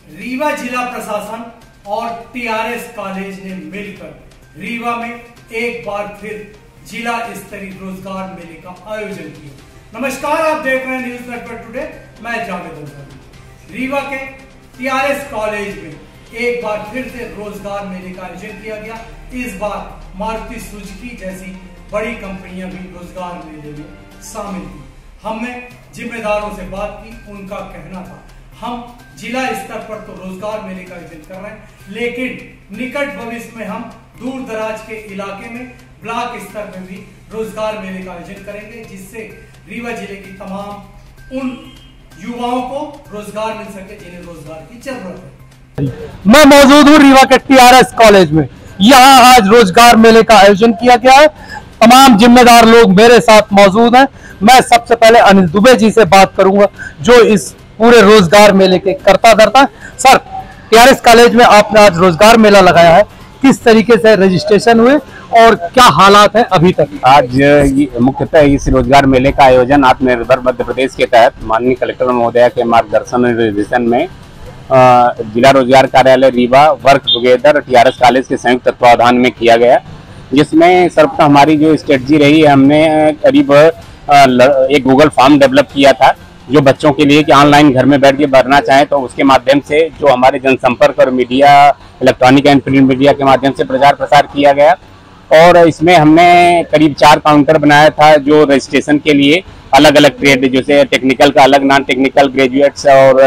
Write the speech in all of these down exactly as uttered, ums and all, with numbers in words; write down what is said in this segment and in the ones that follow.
रीवा जिला प्रशासन और टीआरएस कॉलेज ने मिलकर रीवा में एक बार फिर जिला स्तरीय रोजगार मेले का आयोजन किया। नमस्कार, आप देख रहे हैं न्यूज नेटवर्क टुडे। मैं जावेद अंसारी। रीवा के टीआरएस कॉलेज में एक बार फिर से रोजगार मेले का आयोजन किया गया। इस बार मारुति सुजुकी जैसी बड़ी कंपनियां भी रोजगार मेले में शामिल थी। हमने जिम्मेदारों से बात की, उनका कहना था हम जिला स्तर पर तो रोजगार मेले का आयोजन कर रहे हैं, लेकिन निकट भविष्य में हम दूर दराज के इलाके में ब्लॉक स्तर में भी रोजगार मेले का आयोजन करेंगे, जिससे रीवा जिले की तमाम उन युवाओं को रोजगार मिल सके जिन्हें रोजगार की जरूरत है। मैं मौजूद हूँ रीवा के टीआरएस कॉलेज में। यहाँ आज रोजगार मेले का आयोजन किया गया है। तमाम जिम्मेदार लोग मेरे साथ मौजूद हैं। मैं सबसे पहले अनिल दुबे जी से बात करूंगा, जो इस पूरे रोजगार मेले के कर्ता धर्ता। सर, टीआरएस कॉलेज में आपने आज रोजगार मेला लगाया है, किस तरीके से रजिस्ट्रेशन हुए और क्या हालात है अभी तक? आज मुख्यतः इस रोजगार मेले का आयोजन आत्मनिर्भर मध्य प्रदेश के तहत माननीय कलेक्टर महोदया के मार्गदर्शन और निर्देशन में जिला रोजगार कार्यालय Rewa, work together, TRS college के संयुक्त तत्वावधान में किया गया, जिसमें सर्वप्रथम हमारी जो स्ट्रेटजी रही है, हमने करीब एक गूगल फॉर्म डेवलप किया था जो बच्चों के लिए कि ऑनलाइन घर में बैठ के भरना चाहें तो उसके माध्यम से जो हमारे जनसंपर्क और media, electronic and print media के माध्यम से प्रचार प्रसार किया गया। और इसमें हमने करीब चार काउंटर बनाया था जो रजिस्ट्रेशन के लिए अलग अलग ट्रेड, जैसे टेक्निकल का अलग, नॉन टेक्निकल, ग्रेजुएट्स और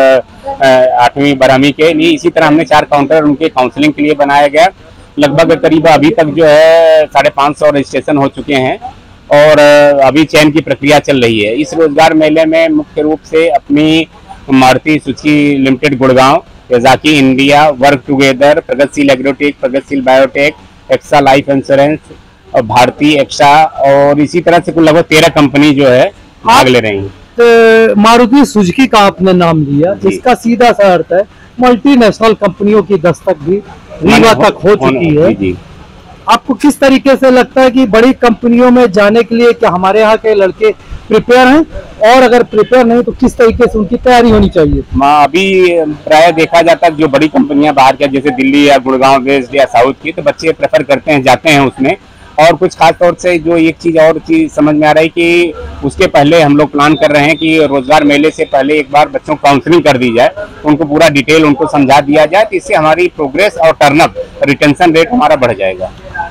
आठवीं बारहवीं के लिए। इसी तरह हमने चार काउंटर उनके काउंसलिंग के लिए बनाया गया। लगभग करीब अभी तक जो है साढ़े पाँच सौ रजिस्ट्रेशन हो चुके हैं और अभी चयन की प्रक्रिया चल रही है। इस रोजगार मेले में मुख्य रूप से अपनी Maruti Suzuki Limited Gurgaon, Yazaki India, work together, Pragatisheel Agrotech, Pragatisheel Biotech, AXA life insurance और भारतीय एक्सा और इसी तरह से कुल लगभग तेरह कंपनी जो है भाग ले रही हैं। तो मारुति सुजुकी का आपने नाम लिया, इसका सीधा सा अर्थ है मल्टीनेशनल कंपनियों की दस्तक भी रीवा तक हो चुकी है। जी। आपको किस तरीके से लगता है कि बड़ी कंपनियों में जाने के लिए क्या हमारे यहाँ के लड़के प्रिपेयर हैं, और अगर प्रिपेयर नहीं तो किस तरीके से उनकी तैयारी होनी चाहिए? अभी प्राय देखा जाता है जो बड़ी कंपनियां बाहर के, जैसे दिल्ली या गुड़गांव बेस्ड या साउथ की, तो बच्चे प्रेफर करते हैं, जाते हैं उसमें। और कुछ खास तौर से जो एक चीज और चीज समझ में आ रही कि उसके पहले हम लोग प्लान कर रहे हैं कि रोजगार मेले से पहले एक बार बच्चों को काउंसलिंग कर दी जाए, उनको पूरा डिटेल उनको समझा दिया जाए, तो इससे हमारी प्रोग्रेस और टर्नअप रिटेंशन रेट हमारा बढ़ जाएगा।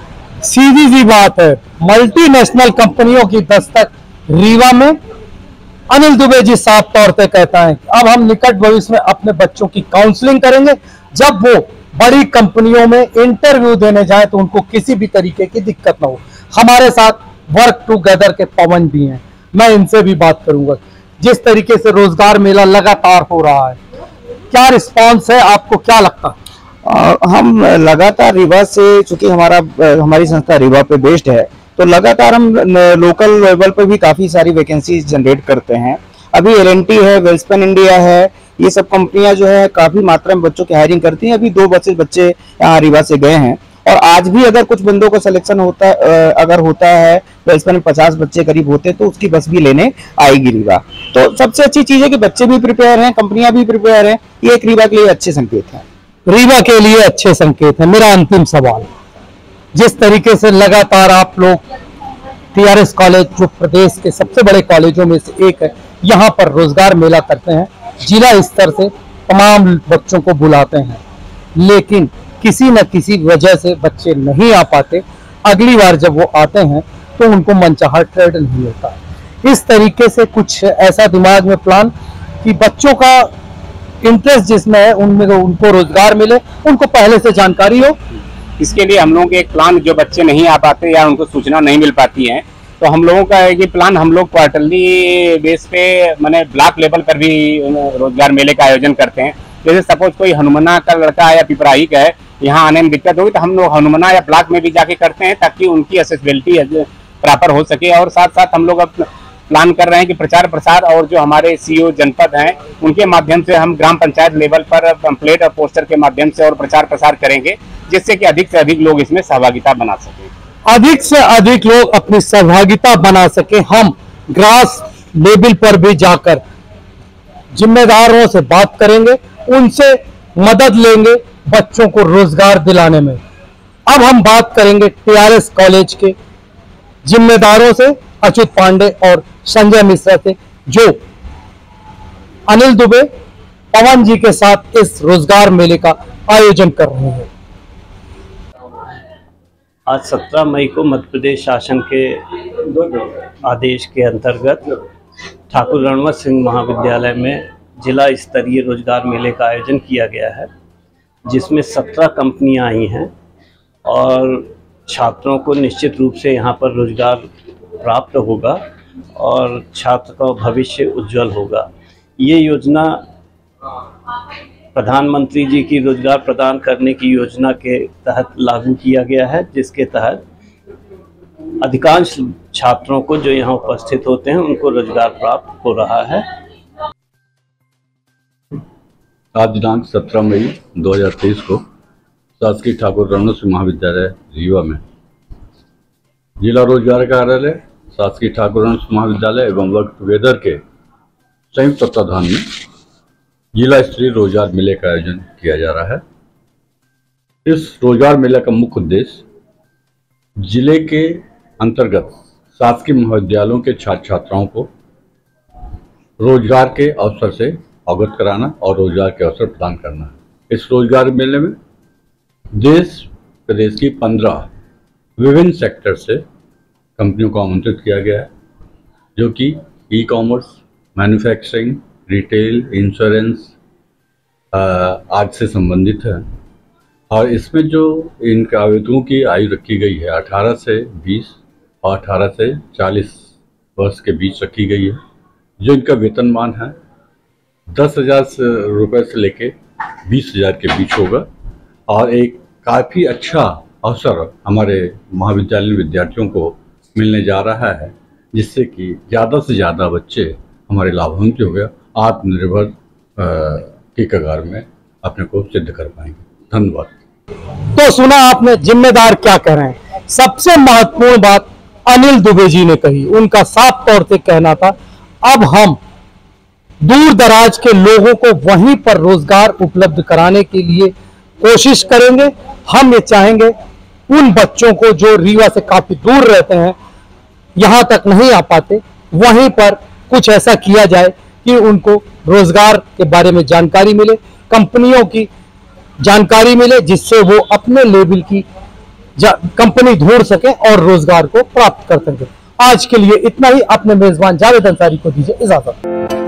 सीधी सी बात है, मल्टीनेशनल कंपनियों की दस्तक रीवा में। अनिल दुबे जी साफ तौर पे कहता है अब हम निकट भविष्य में अपने बच्चों की काउंसलिंग करेंगे, जब वो बड़ी कंपनियों में इंटरव्यू देने जाए तो उनको किसी भी तरीके की दिक्कत ना हो। हमारे साथ वर्क टुगेदर के पवन भी हैं, मैं इनसे भी बात करूंगा। जिस तरीके से रोजगार मेला लगातार हो रहा है, क्या रिस्पॉन्स है, आपको क्या लगता है? आ, हम लगातार रीवा से, चूंकि हमारा हमारी संस्था रीवा पे बेस्ड है, तो लगातार हम लोकल लेवल पे भी काफी सारी वैकेंसी जनरेट करते हैं। अभी एल एन टी है, वेल्सपन इंडिया है, ये सब कंपनियां जो है काफी मात्रा में बच्चों की हायरिंग करती हैं। अभी दो बच्चे बच्चे यहाँ रीवा से गए हैं और आज भी अगर कुछ बंदों का सिलेक्शन होता अगर होता है, वेल्सपन में पचास बच्चे करीब होते हैं, तो उसकी बस भी लेने आएगी रीवा। तो सबसे अच्छी चीज है कि बच्चे भी प्रिपेयर हैं, कंपनियां भी प्रिपेयर हैं, ये एक रीवा के लिए अच्छे संकेत है। रीवा के लिए अच्छे संकेत है। मेरा अंतिम सवाल, जिस तरीके से लगातार आप लोग टीआरएस कॉलेज, जो प्रदेश के सबसे बड़े कॉलेजों में से एक है, यहाँ पर रोजगार मेला करते हैं, जिला स्तर से तमाम बच्चों को बुलाते हैं, लेकिन किसी न किसी वजह से बच्चे नहीं आ पाते। अगली बार जब वो आते हैं तो उनको मनचाहा ट्रेड नहीं होता। इस तरीके से कुछ ऐसा दिमाग में प्लान कि बच्चों का इंटरेस्ट जिसमें है उनमें उनको रोजगार मिले, उनको पहले से जानकारी हो। इसके लिए हम लोगों के एक प्लान, जो बच्चे नहीं आ पाते या उनको सूचना नहीं मिल पाती है, तो हम लोगों का ये प्लान हम लोग क्वार्टरली बेस पे माने ब्लॉक लेवल पर भी रोजगार मेले का आयोजन करते हैं। जैसे सपोज कोई हनुमना का लड़का या पिपराही का है, यहाँ आने में दिक्कत होगी तो हम लोग हनुमना या ब्लॉक में भी जाके करते हैं, ताकि उनकी एसेसिबिलिटी प्रॉपर हो सके। और साथ साथ हम लोग अब प्लान कर रहे हैं कि प्रचार प्रसार और जो हमारे सीईओ जनपद हैं उनके माध्यम से हम ग्राम पंचायत लेवल पर पैम्फलेट और पोस्टर के माध्यम से और प्रचार प्रसार करेंगे, जिससे कि अधिक से अधिक लोग इसमें सहभागिता बना सकें, अधिक से अधिक लोग अपनी सहभागिता बना सके। हम ग्रास लेवल पर भी जाकर जिम्मेदारों से बात करेंगे, उनसे मदद लेंगे बच्चों को रोजगार दिलाने में। अब हम बात करेंगे टीआरएस कॉलेज के जिम्मेदारों से, अच्युत पांडे और संजय मिश्रा से, जो अनिल दुबे, पवन जी के साथ इस रोजगार मेले का आयोजन कर रहे हैं। आज सत्रह मई को मध्य प्रदेश शासन के आदेश के अंतर्गत ठाकुर रणवंत सिंह महाविद्यालय में जिला स्तरीय रोजगार मेले का आयोजन किया गया है, जिसमें सत्रह कंपनियां आई हैं और छात्रों को निश्चित रूप से यहां पर रोजगार प्राप्त होगा और छात्र का भविष्य उज्जवल होगा। ये योजना प्रधानमंत्री जी की रोजगार प्रदान करने की योजना के तहत लागू किया गया है, जिसके तहत अधिकांश छात्रों को जो यहाँ उपस्थित होते हैं उनको रोजगार प्राप्त हो रहा है। आज दिनांक सत्रह मई दो हज़ार तेईस को शासकीय ठाकुर रणवंत सिंह महाविद्यालय रीवा में जिला रोजगार कार्यालय, शासकीय ठाकुर रणवंत सिंह महाविद्यालय एवं वर्क टुगेदर के संयुक्त तत्वाधान में जिला स्तरीय रोजगार मेले का आयोजन किया जा रहा है। इस रोजगार मेले का मुख्य उद्देश्य जिले के अंतर्गत शासकीय महाविद्यालयों के छात्र छात्राओं को रोजगार के अवसर से अवगत कराना और रोजगार के अवसर प्रदान करना है। इस रोजगार मेले में देश प्रदेश की पंद्रह विभिन्न सेक्टर से कंपनियों को आमंत्रित किया गया है, जो कि e commerce, manufacturing, retail, insurance आदि से संबंधित है। और इसमें जो इनके आवेदकों की आयु रखी गई है अठारह से बीस और अठारह से चालीस वर्ष के बीच रखी गई है। जो इनका वेतनमान है दस हजार रुपये से लेके बीस हजार के बीच होगा और एक काफ़ी अच्छा अवसर हमारे महाविद्यालय विद्यार्थियों को मिलने जा रहा है, जिससे कि ज़्यादा से ज़्यादा बच्चे हमारे लाभान्वित हो गए, आत्मनिर्भर की कगार में अपने को सिद्ध कर पाएंगे। धन्यवाद। तो सुना आपने जिम्मेदार क्या कह रहे हैं। सबसे महत्वपूर्ण बात अनिल दुबे जी ने कही, उनका साफ तौर से कहना था अब हम दूर दराज के लोगों को वहीं पर रोजगार उपलब्ध कराने के लिए कोशिश करेंगे। हम ये चाहेंगे उन बच्चों को जो रीवा से काफी दूर रहते हैं, यहां तक नहीं आ पाते, वहीं पर कुछ ऐसा किया जाए कि उनको रोजगार के बारे में जानकारी मिले, कंपनियों की जानकारी मिले, जिससे वो अपने लेवल की कंपनी ढूंढ सके और रोजगार को प्राप्त कर सके। आज के लिए इतना ही। अपने मेजबान जावेद अंसारी को दीजिए इजाजत।